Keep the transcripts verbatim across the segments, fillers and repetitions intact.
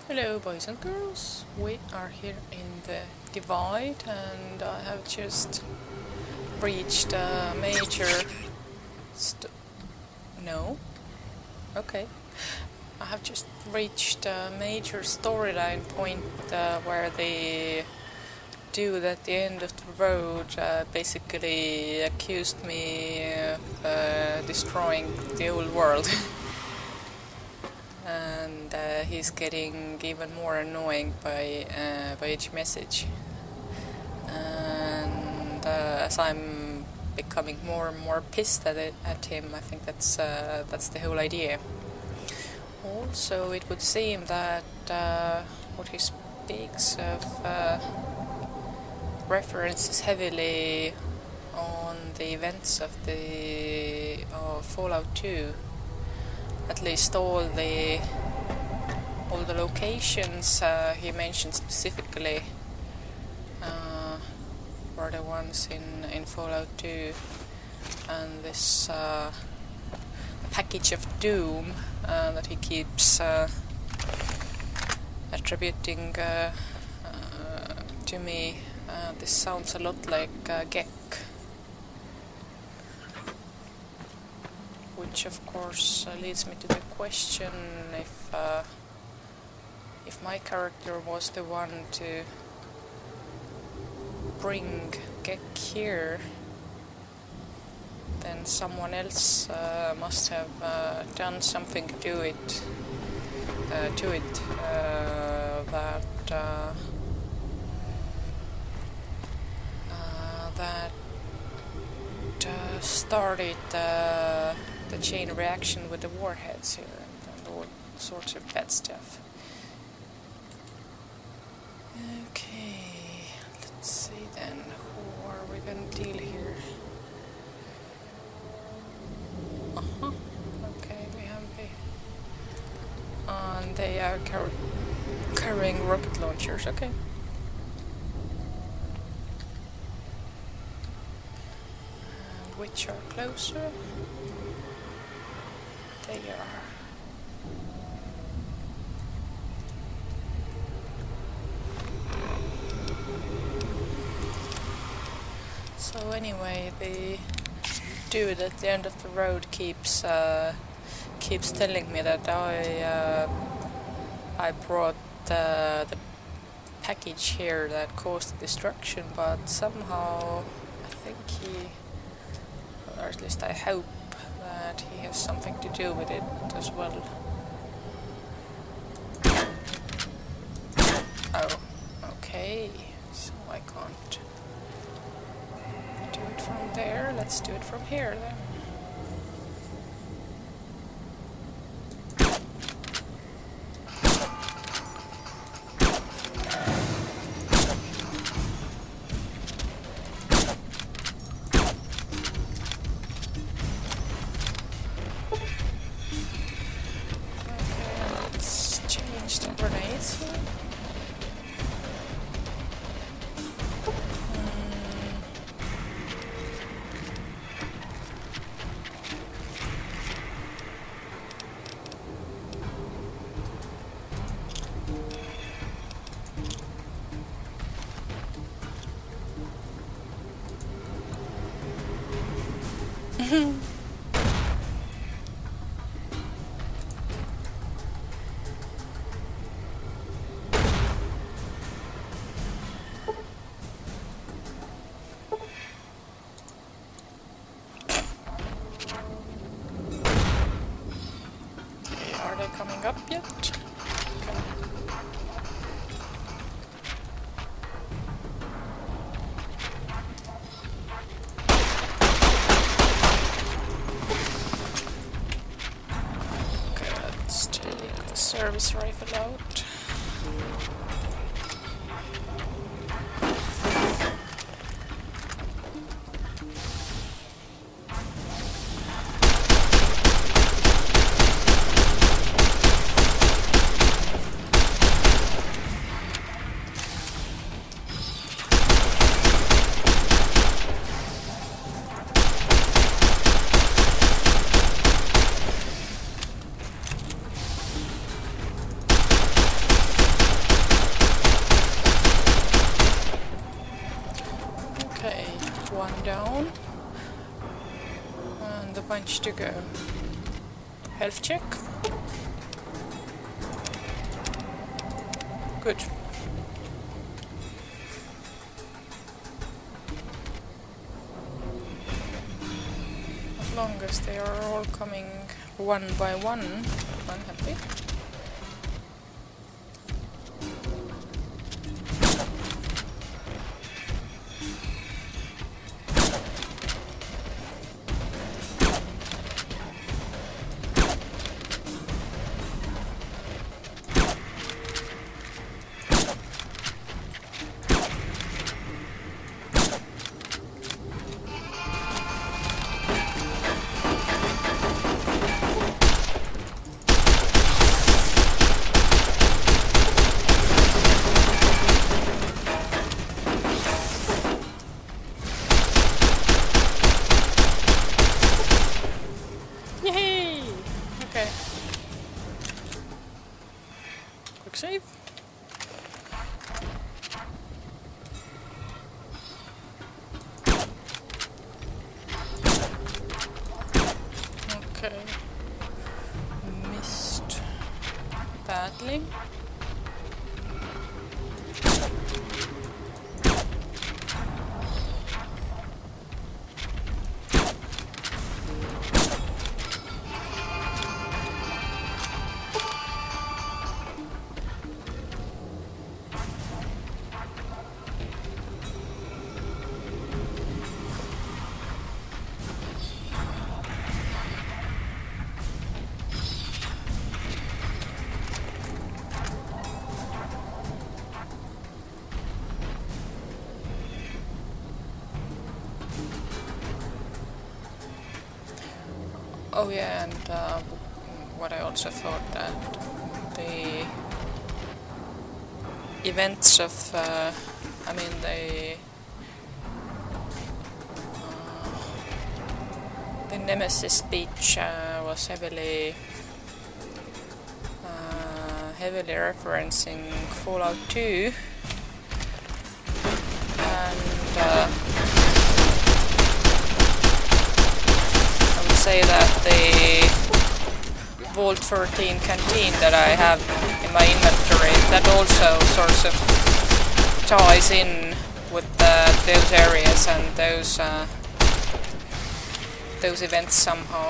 Hello boys and girls, we are here in the divide and I have just reached a major st no? Okay. I have just reached a major storyline point uh, where the dude at the end of the road uh, basically accused me of uh, destroying the whole world. And uh, he's getting even more annoying by uh, by each message. And uh, as I'm becoming more and more pissed at it at him, I think that's uh, that's the whole idea. Also, it would seem that uh, what he speaks of uh, references heavily on the events of the of Fallout two. At least all the all the locations uh, he mentioned specifically uh, were the ones in in Fallout two, and this uh, package of doom uh, that he keeps uh, attributing uh, uh, to me. Uh, this sounds a lot like uh, Gek. Which of course uh, leads me to the question if uh, if my character was the one to bring Gek here, then someone else uh, must have uh, done something to do it uh, to it uh, that uh, uh, that uh, started uh, the chain reaction with the warheads here and, and all sorts of bad stuff. Okay, let's see then, who are we gonna deal here? Uh-huh, okay, we have the... And they are car carrying rocket launchers, okay. And which are closer? They are. So anyway, the dude at the end of the road keeps uh, keeps telling me that I uh, I brought uh, the package here that caused the destruction, but somehow I think he, or at least I hope, that he has something to do with it as well. Oh, okay, so I can't do it from there. Let's do it from here then. Coming up yet? Okay. Okay, let's take the service rifle out. bunch to go. Health check. Good. As long as they are all coming one by one, I'm happy. Save. Okay. Missed badly. Oh yeah, and uh, what I also thought that the events of, uh, I mean the uh, the Nemesis speech uh, was heavily uh, heavily referencing Fallout two, and uh, say that the Vault thirteen canteen that I have in my inventory, that also sort of ties in with uh, those areas and those uh, those events somehow.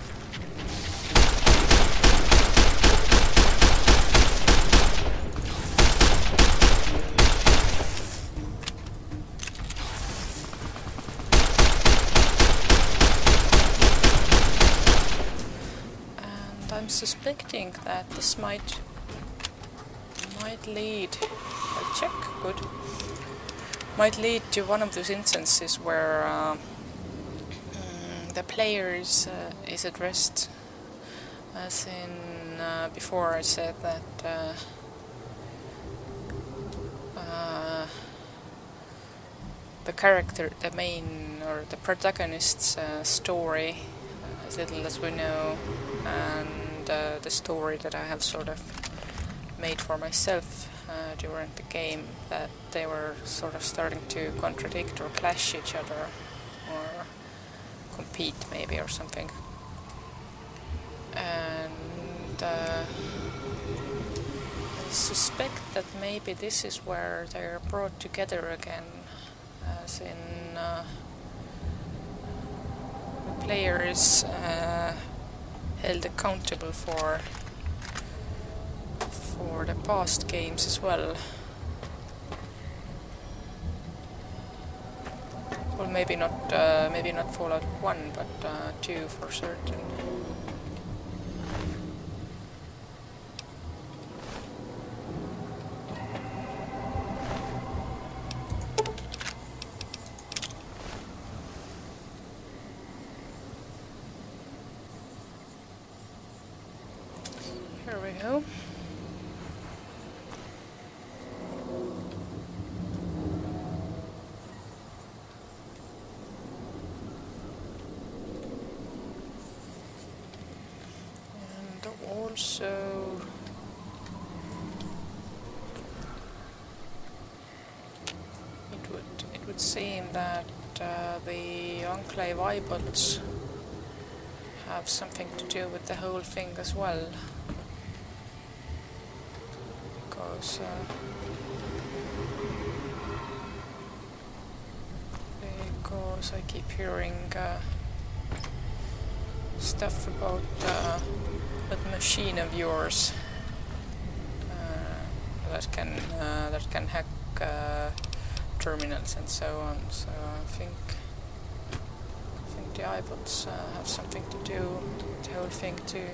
I'm suspecting that this might might lead. I'll check. Good. Might lead to one of those instances where uh, mm, the player is, uh, is addressed, as in uh, before I said that uh, uh, the character, the main or the protagonist's uh, story, uh, as little as we know, and Uh, the story that I have sort of made for myself uh, during the game, that they were sort of starting to contradict or clash each other or compete maybe or something. And uh, I suspect that maybe this is where they're brought together again, as in uh, the players uh, held accountable for for the past games as well. Well, maybe not uh, maybe not Fallout one, but uh, two for certain. Here we go. And also it would it would seem that uh, the Enclave eyebolts have something to do with the whole thing as well. Because uh, because I keep hearing uh, stuff about uh, that machine of yours uh, that can uh, that can hack uh, terminals and so on. So I think I think the iPods uh, have something to do with the whole thing too.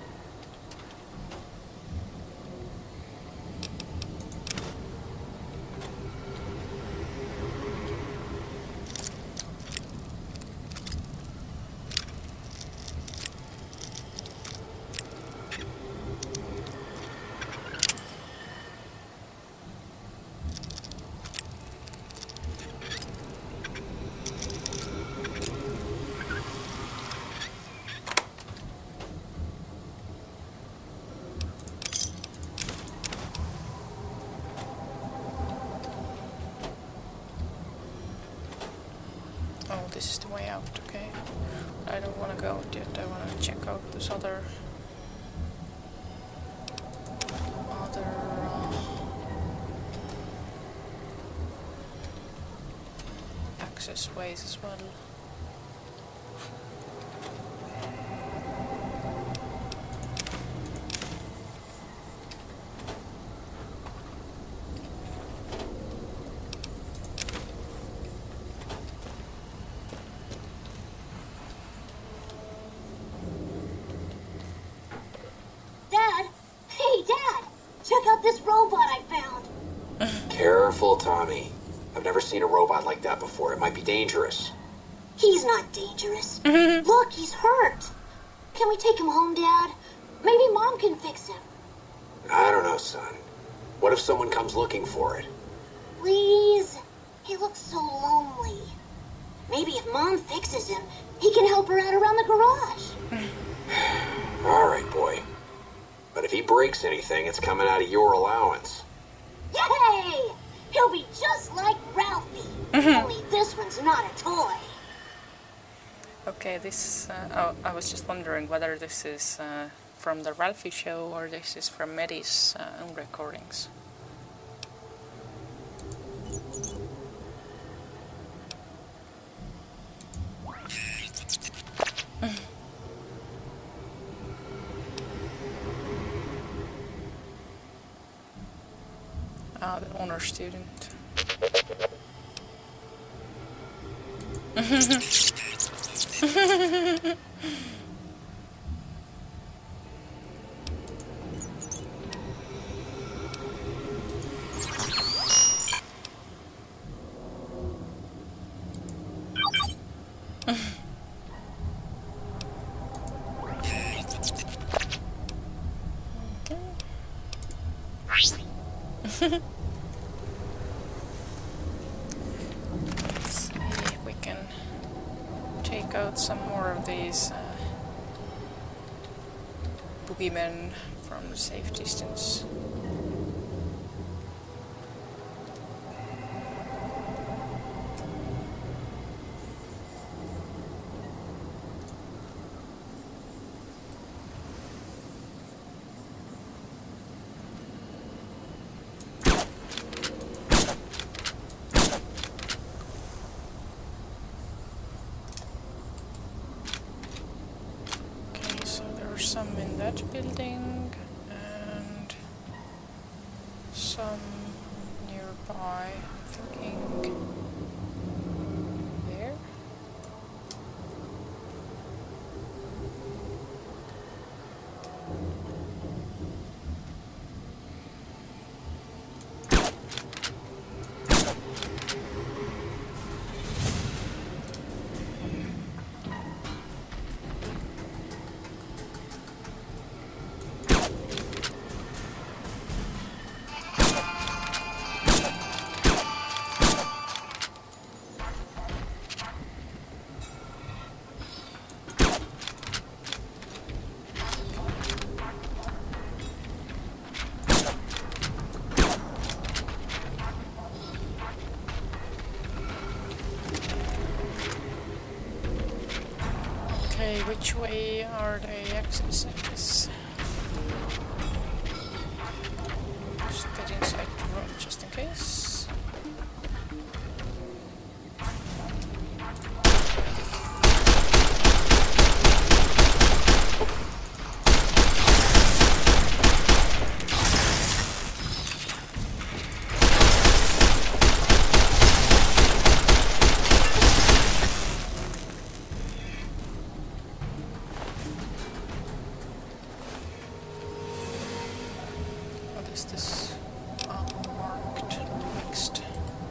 Oh, this is the way out, okay. I don't want to go out yet, I want to check out this other... other... Uh, access ways as well. Careful, Tommy. I've never seen a robot like that before. It might be dangerous. He's not dangerous. Look, he's hurt. Can we take him home, Dad? Maybe Mom can fix him. I don't know, son. What if someone comes looking for it? Please? He looks so lonely. Maybe if Mom fixes him, he can help her out around the garage. All right, boy. But if he breaks anything, it's coming out of your allowance. Yay! He'll be just like Ralphie. Only this one's not a toy. Okay, this... Uh, oh, I was just wondering whether this is uh, from the Ralphie show or this is from Medi's uh, own recordings. Ah, the honor student. Okay. Let's see if we can take out some more of these uh, boogeymen from a safe distance. Some in that building and some nearby, I'm thinking there. Which way are they accessing this? Just get inside the room just in case. Is this unmarked next?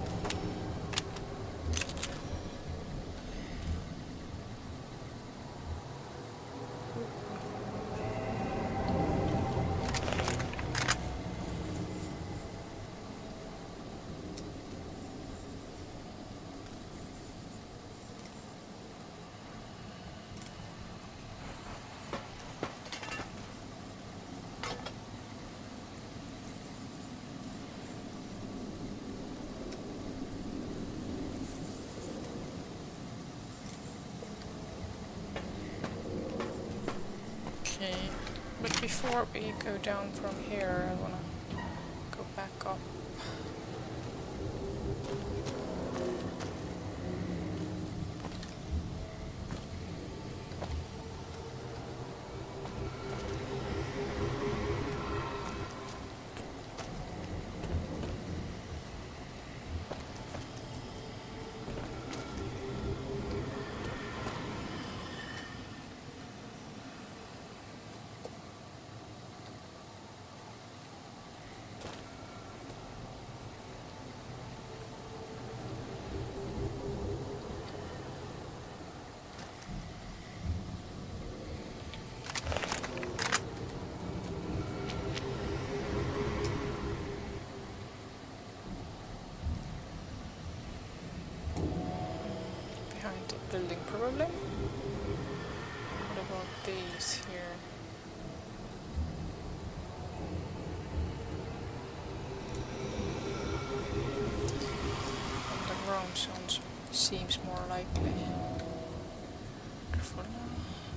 Okay, but before we go down from here, I wanna go back up. Building probably. What about these here? Underground sounds seems more likely. For now.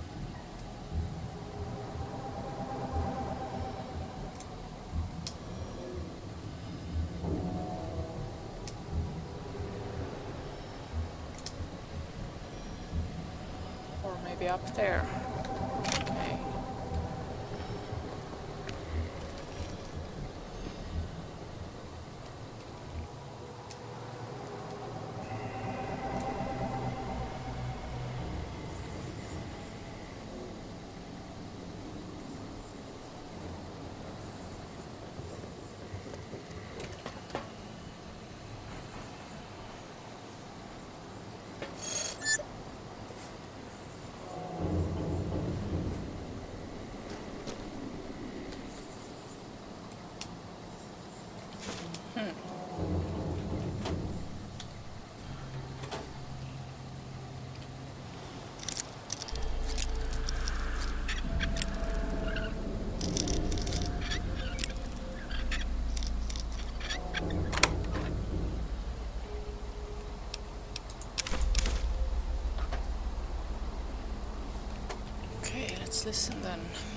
Maybe up there. Okay. Let's listen then.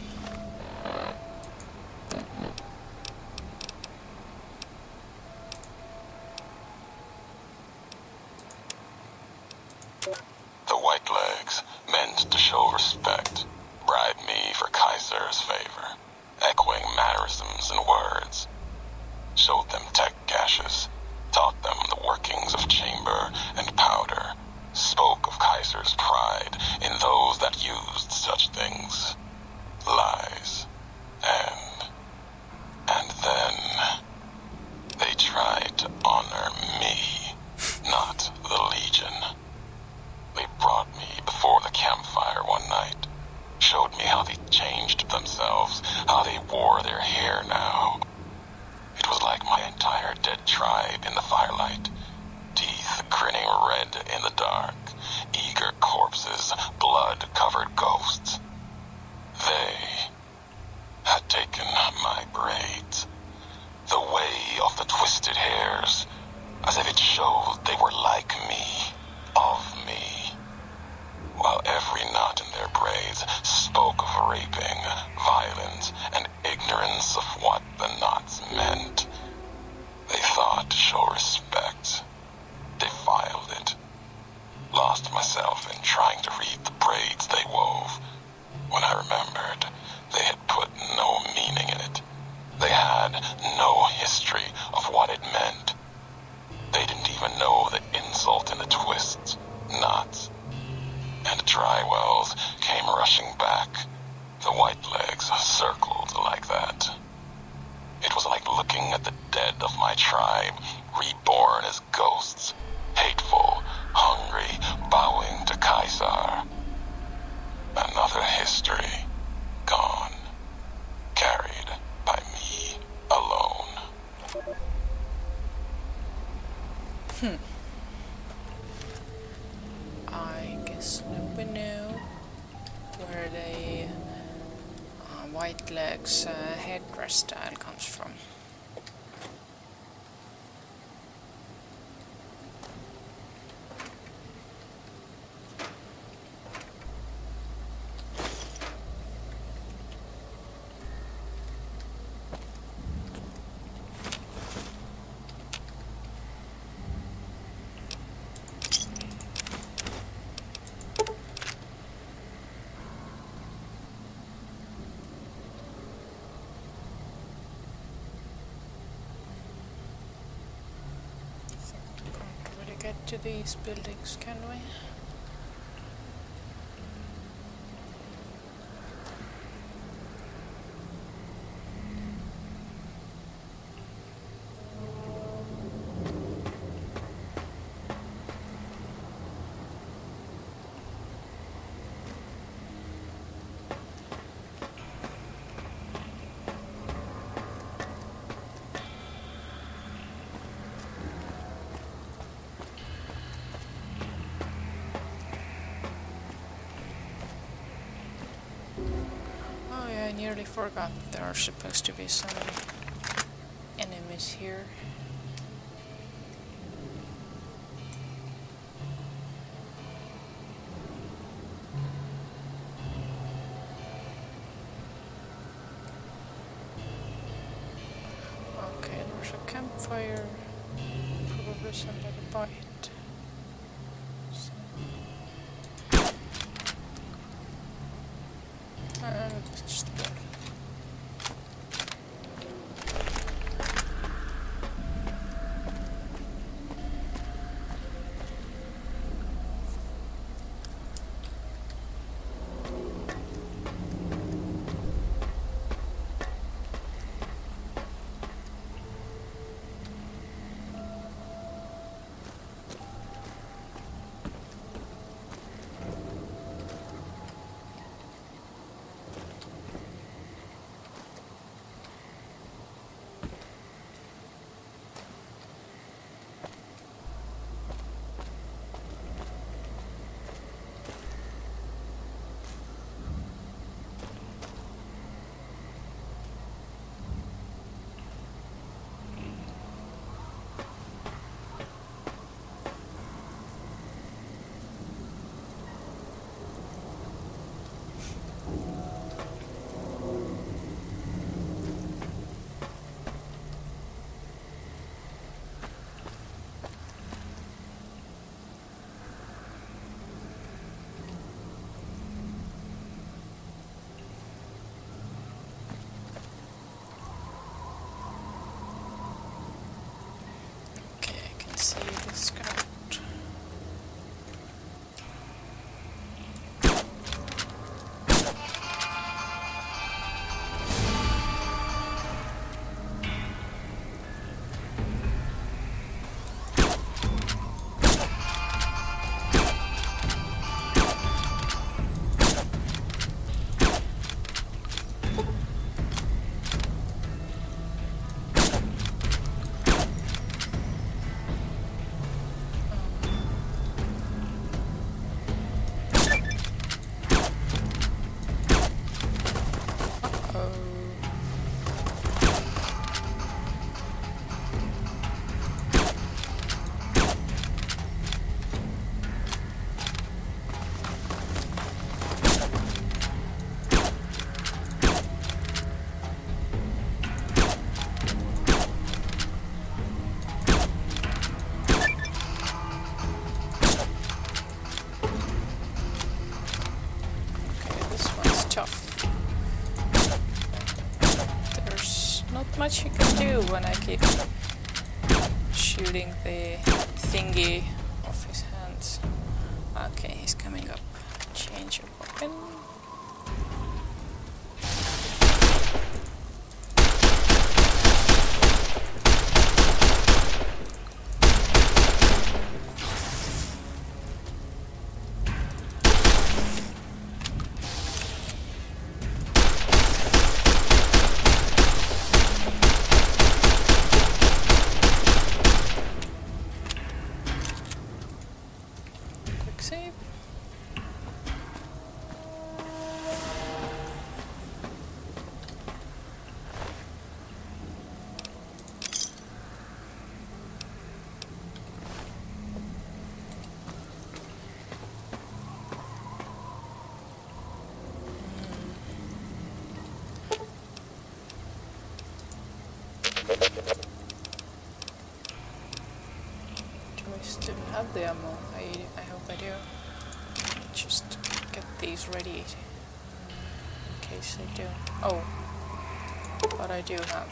The Whitelegs meant to show respect, bribe me for Kaiser's favor, echoing mannerisms and words. Showed them tech caches, taught them the workings of chamber and powder, spoke of Kaiser's pride in those that used such things. Lies. And... and then... they tried to honor me, not the Legion. They brought me before the campfire one night, showed me how they changed themselves, how they wore their hair now. It was like my entire dead tribe in the firelight, teeth grinning red in the dark, eager corpses, blood-covered ghosts. They had taken my braids, the way of the twisted hairs, as if it showed they were like me, of me, while every knot in their braids raping, violence, and ignorance of what the knots meant. They thought to show respect. Defiled it. Lost myself in trying to read the braids they wove. When I remembered, they had put no meaning in it. They had no history of what it meant. They didn't even know the insult in the twists, knots. And the dry wells came rushing back. The white legs circled like that. It was like looking at the dead of my tribe, reborn as ghosts, hateful, hungry, bowing to Caesar. Another history, gone, carried by me alone. Hmm. I guess nobody knew where the uh, white legs uh, headdress style comes from. Get to these buildings, can we? I nearly forgot there are supposed to be some enemies here. Okay, there's a campfire. Probably somebody by it. So. Uh, it's just a bit. See the scout. not much you can do when I keep shooting the thingy off his hands. Okay, he's coming up. Change of weapon. Save. Do I still have the ammo? I, I hope I do. Just get these ready in case I do. Oh, but I do have.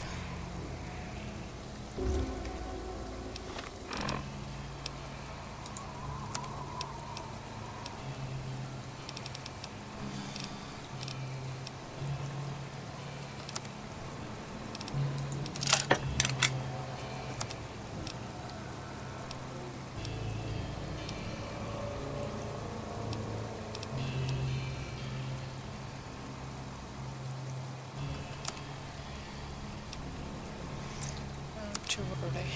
Too early.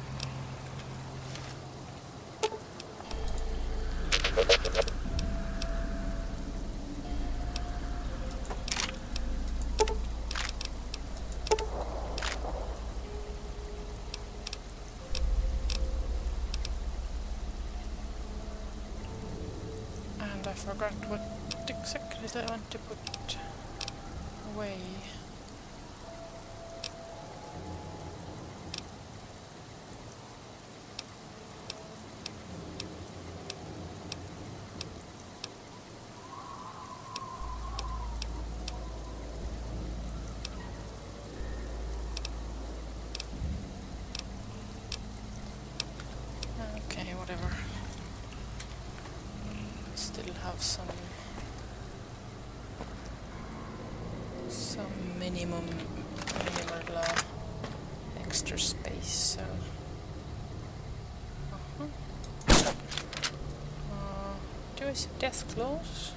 And I forgot what exactly I want to put away. Okay, whatever. Still have some some minimum minimal uh, extra space, so uh-huh. uh, do I see death claws?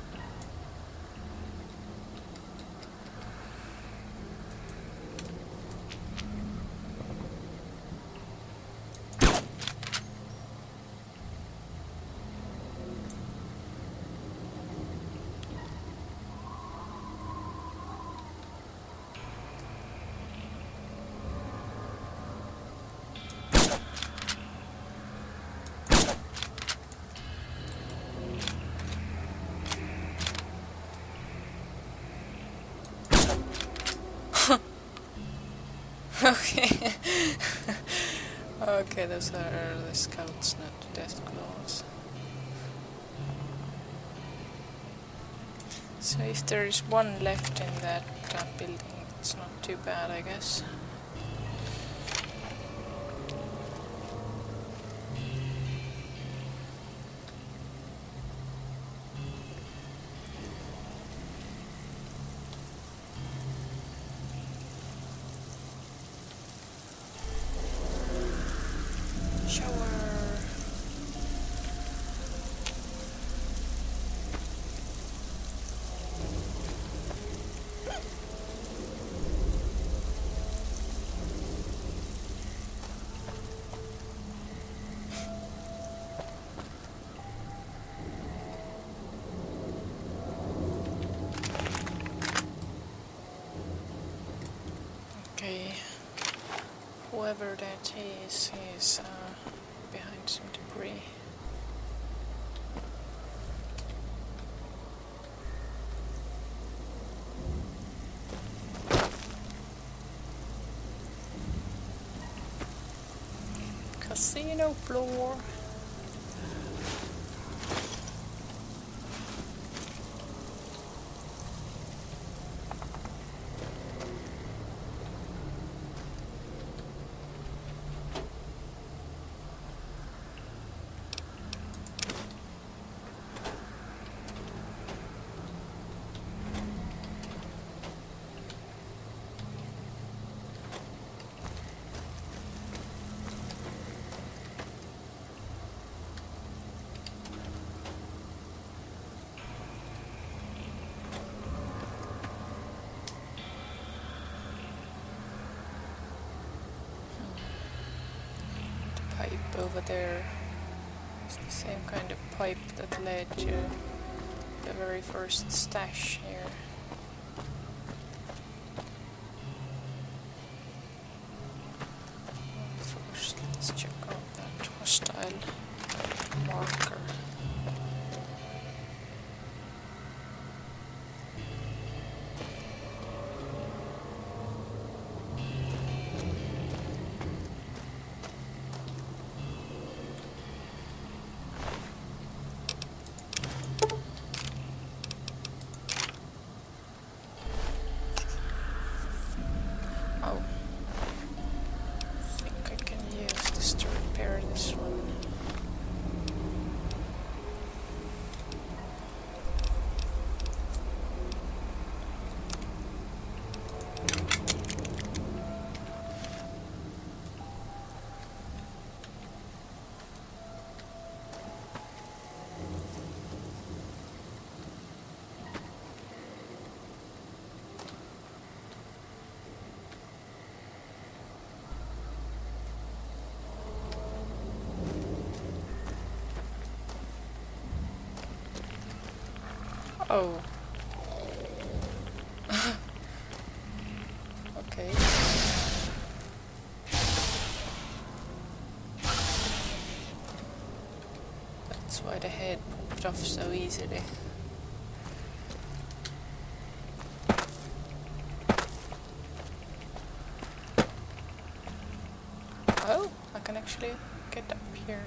Okay. Okay, those are the scouts, not death claws. So if there is one left in that uh, building, it's not too bad, I guess. Whoever that is, is uh, behind some debris. Casino floor. pipe over there. It's the same kind of pipe that led to the very first stash here. First, let's check out that hostile marker. Oh. Okay. That's why the head popped off so easily. Oh, I can actually get up here.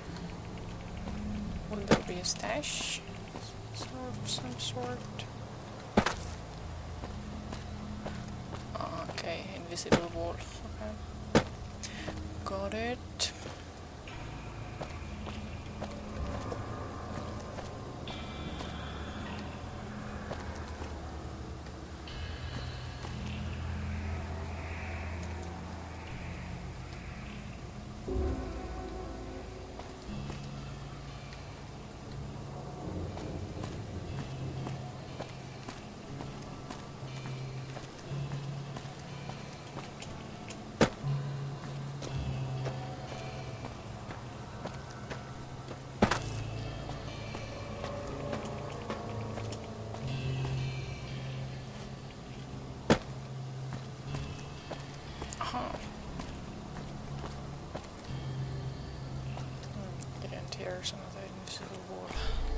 Will there be a stash? Of some sort. Okay, invisible wall. Okay. Got it. Some of the invisible wall.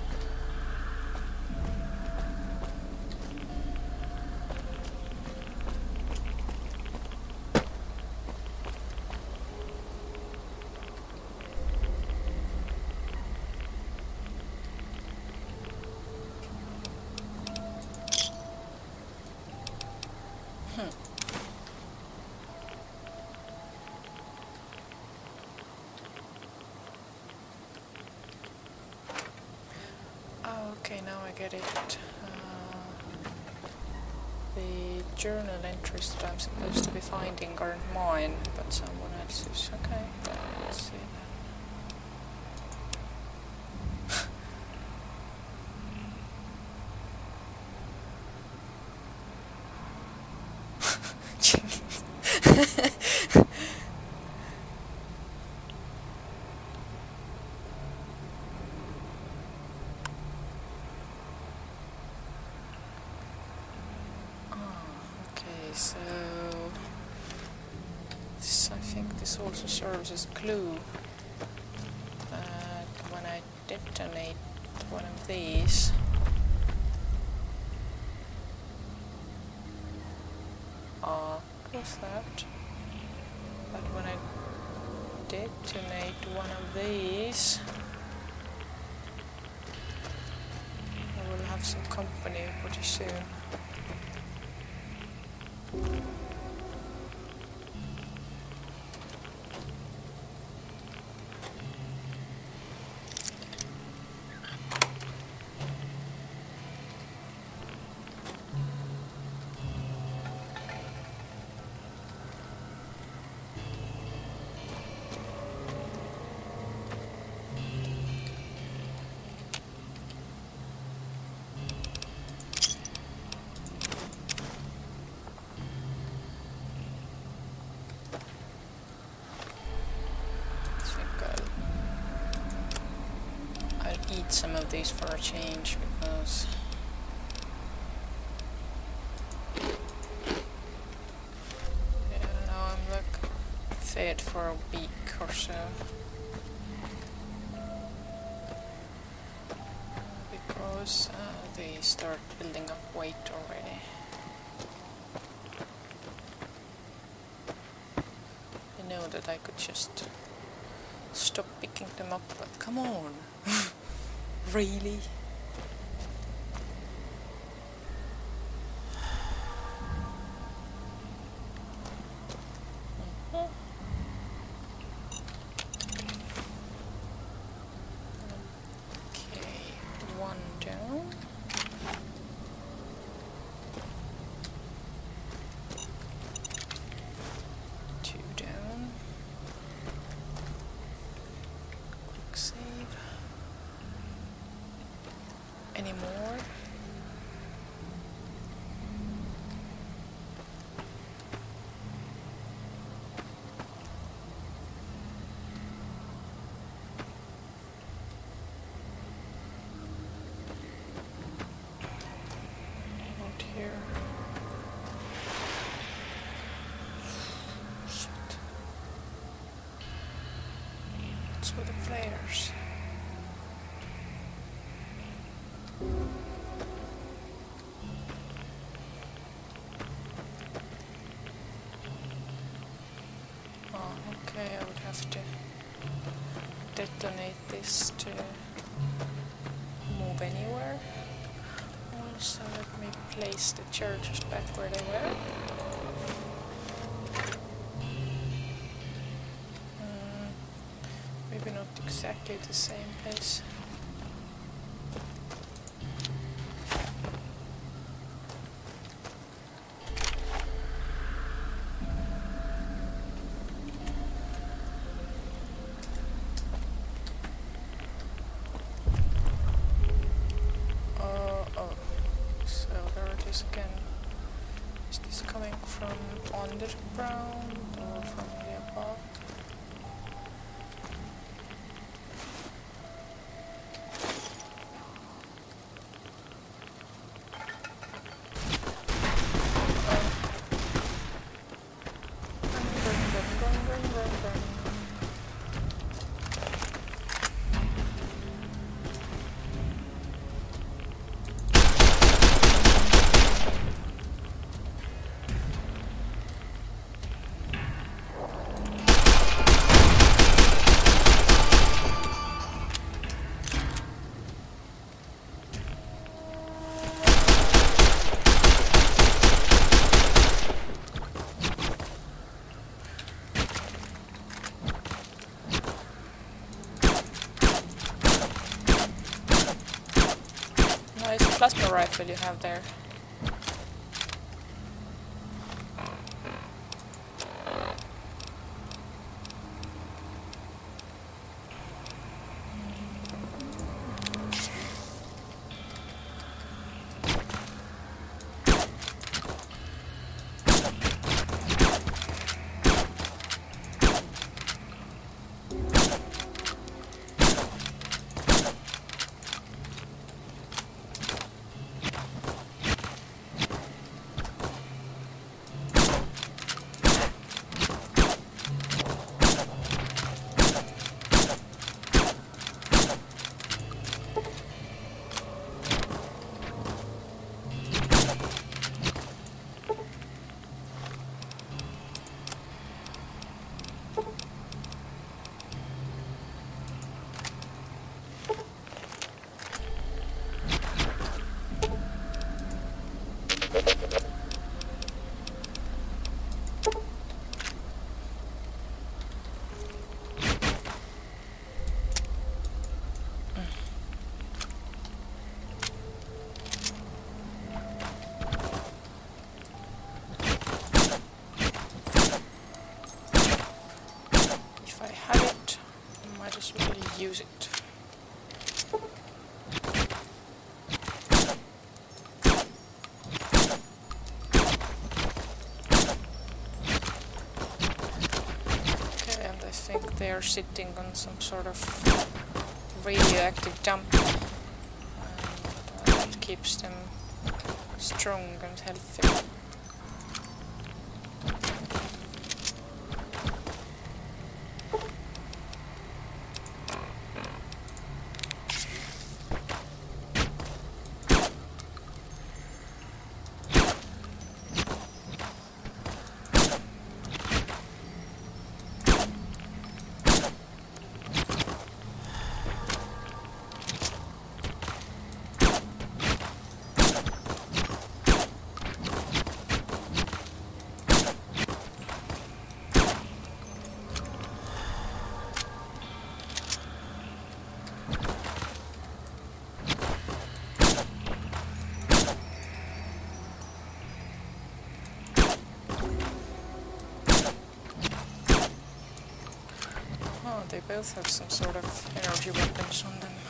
Hmm. Okay, now I get it. Uh, the journal entries that I'm supposed to be finding aren't mine, but someone else's. Okay, let's see that. So, this, I think this also serves as a clue that when I detonate one of these, ah, what's that? But when I detonate one of these, I will have some company pretty soon. these for a change because yeah, now I'm like fed for a week or so because uh, they start building up weight already. I know that I could just stop picking them up, but come on. Really? Mm-hmm. Okay, one down. Two down. Quick save. Any more? Not here. Shit. What's with the flares? Oh, okay, I would have to detonate this to move anywhere. Also, let me place the charges back where they were. Mm, maybe not exactly the same place. Again, is this coming from underground or from the above? Nice plasma rifle you have there. Use it. Okay, and I think they are sitting on some sort of radioactive dump. keeps them strong and healthy. They both have some sort of energy weapons on them.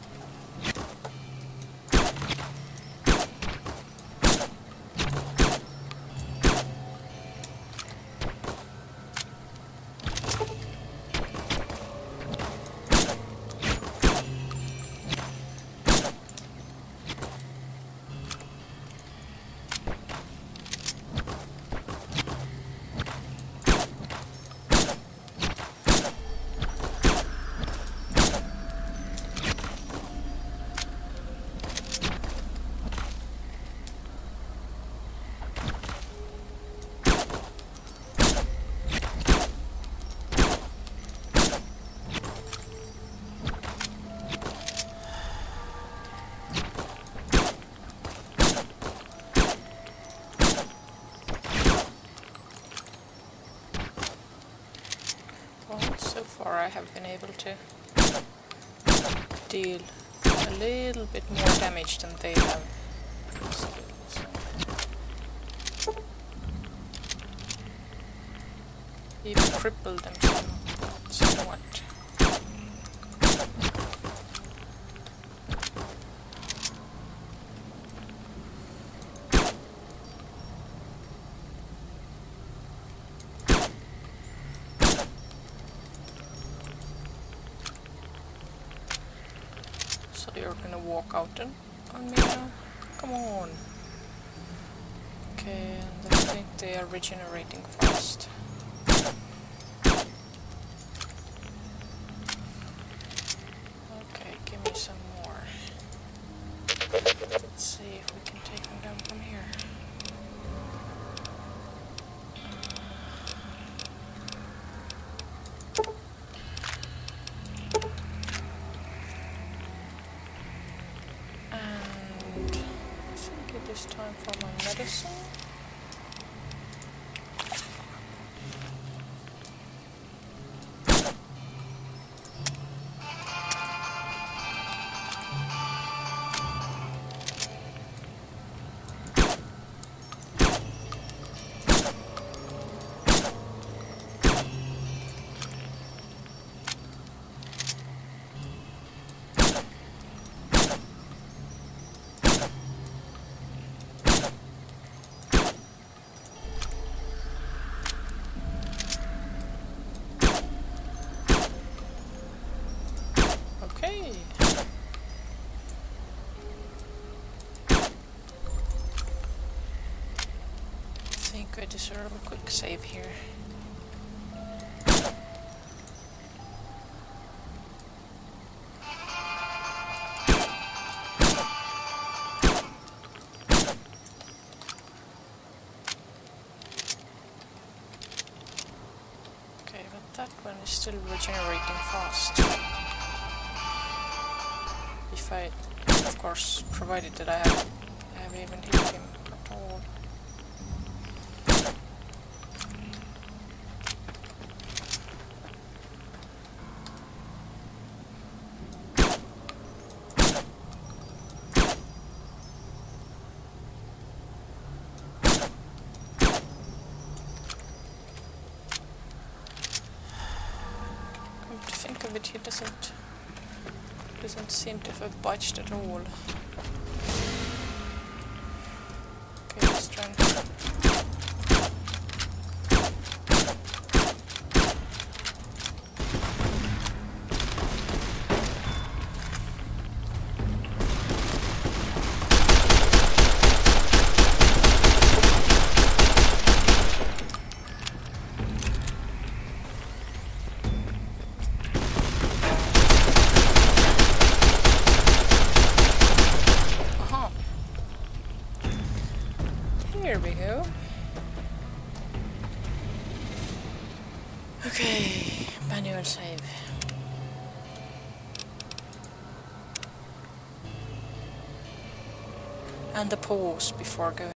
So far I have been able to deal a little bit more damage than they have. So even crippled them some, somewhat. You're gonna walk out on, on me now? Come on. Okay, and I think they are regenerating fast. Okay, give me some more. Let's see if we can take them down from here. It's time for my medicine. Okay. I think I deserve a quick save here. Okay, but that one is still regenerating fast. If I, of course, provided that I have, I haven't even hit him at all. Come to think of it, he doesn't. Doesn't seem to have budged at all. Okay, let's try and... Okay, manual save. And the pause before going.